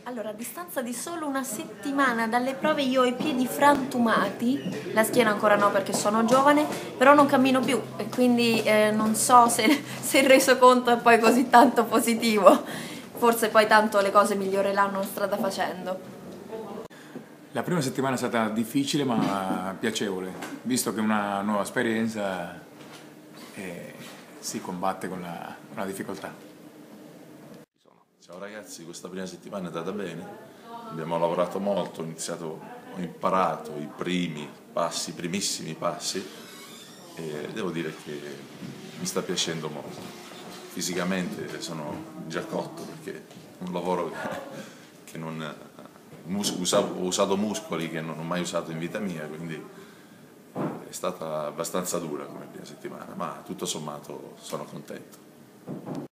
Allora, a distanza di solo una settimana dalle prove io ho i piedi frantumati, la schiena ancora no perché sono giovane, però non cammino più e quindi non so se il resoconto è poi così tanto positivo. Forse poi tanto le cose miglioreranno strada facendo. La prima settimana è stata difficile ma piacevole, visto che è una nuova esperienza e si combatte con la difficoltà. Ciao ragazzi, questa prima settimana è andata bene, abbiamo lavorato molto, ho imparato i primi passi, i primissimi passi e devo dire che mi sta piacendo molto. Fisicamente sono già cotto perché è un lavoro che non, ho usato muscoli che non ho mai usato in vita mia, quindi è stata abbastanza dura come prima settimana, ma tutto sommato sono contento.